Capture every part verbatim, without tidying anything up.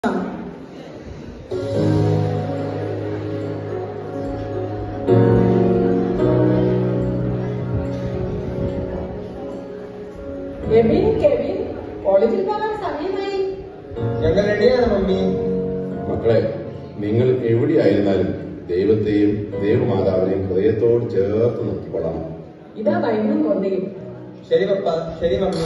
Kevin, Kevin, കോളേജിൽ പോകാൻ സമയമായി. ഞങ്ങൾ റെഡിയാണ് മമ്മി. മക്കളെ, നിങ്ങൾ എവിടെയായിരുന്നാലും ദൈവത്തെയും ദൈവമാതാവിനെയും ഹൃദയത്തോട് ചേർത്ത് നിർത്തിക്കൊള്ളാം. ഇതാ വൈകും കൊണ്ടേയും. ശരി പപ്പ, ശരി mummy.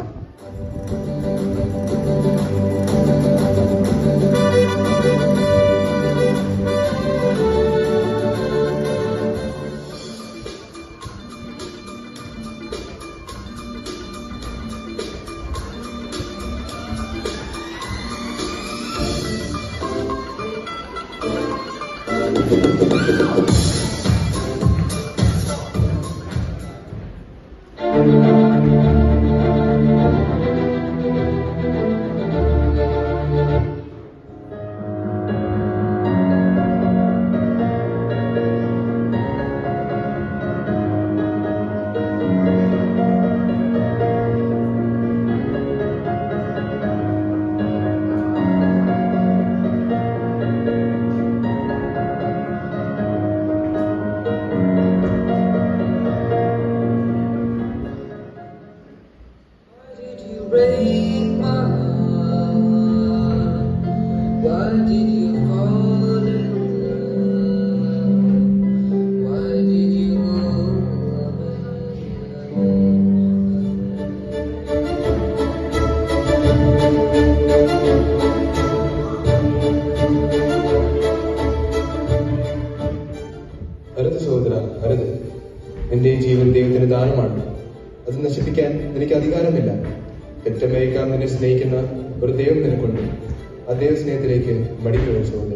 Break my heart. Why did you fall in love? Why did you go away? അരുത് സഹോദര, അരുത്. എന്റെ ജീവൻ ദൈവത്തിന് ദാനമാണ്. അത് നശിപ്പിക്കാൻ എനിക്ക് അധികാരമില്ല. പെറ്റമ്മയേക്കാൾ നിന്നെ സ്നേഹിക്കുന്ന ഒരു ദൈവം നിനക്കുണ്ട്. ആ ദൈവ സ്നേഹത്തിലേക്ക് മടിക്കുക സഹോദര.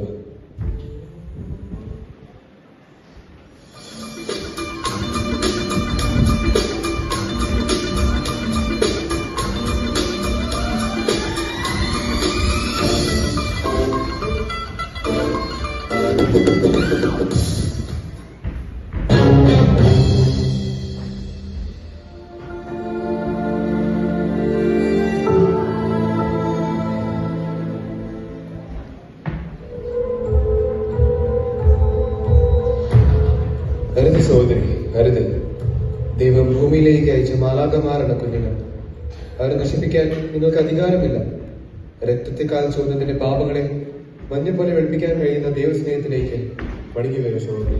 അരുത് സഹോദരി, അരുത്. ദൈവം ഭൂമിയിലേക്ക് അയച്ച മാലാഖമാരുടെ കുഞ്ഞുങ്ങൾ. അവരെ നശിപ്പിക്കാൻ നിങ്ങൾക്ക് അധികാരമില്ല. രക്തത്തെക്കാൾ ചോദ്യത്തിന്റെ പാപങ്ങളെ മഞ്ഞ പോലെ വെളുപ്പിക്കാൻ കഴിയുന്ന ദൈവസ്നേഹത്തിലേക്ക് മടങ്ങി വരും സഹോദരി.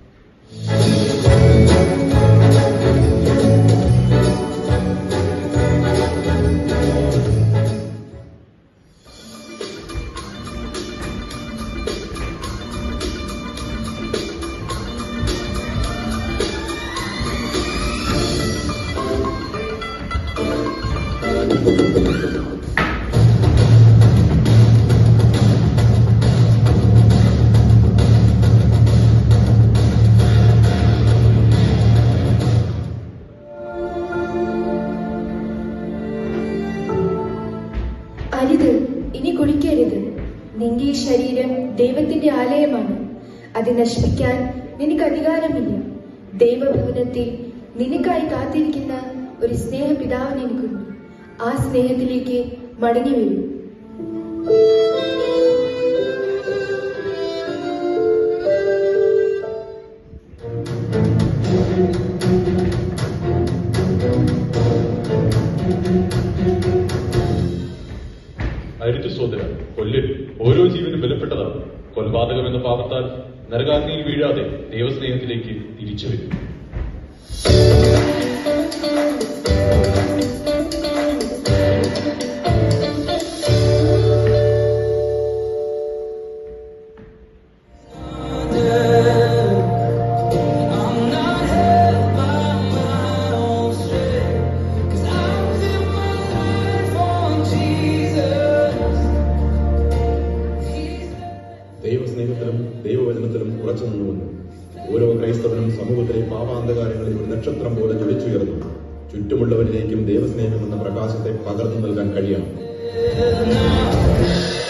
അരുത്, ഇനി കുടിക്കരുത്. നിന്റെ ഈ ശരീരം ദൈവത്തിന്റെ ആലയമാണ്. അത് നശിപ്പിക്കാൻ നിനക്ക് അധികാരമില്ല. ദൈവഭവനത്തിൽ നിനക്കായി കാത്തിരിക്കുന്ന ഒരു സ്നേഹപിതാവ് നിനക്കുണ്ട്. ആ സ്നേഹത്തിലേക്ക് മടങ്ങി വരൂ. അരുത് സോദര, കൊല്ലരുത്. ഓരോ ജീവനും ബലപ്പെട്ടതാണ്. കൊലപാതകം എന്ന പാപത്താൽ നരകാഗ്നിയിൽ വീഴാതെ ദൈവസ്നേഹത്തിലേക്ക് തിരിച്ചു വരും. ദൈവസ്നേഹത്തിലും ദൈവവചനത്തിലും ഉറച്ചു നിന്നുകൊണ്ട് ഓരോ ക്രൈസ്തവനും സമൂഹത്തിലെ പാപാന്ധകാരങ്ങളിൽ ഒരു നക്ഷത്രം പോലെ ജ്വലിച്ചുയർന്നു ചുറ്റുമുള്ളവരിലേക്കും ദൈവസ്നേഹം എന്ന പ്രകാശത്തെ പകർന്നു നൽകാൻ കഴിയണം.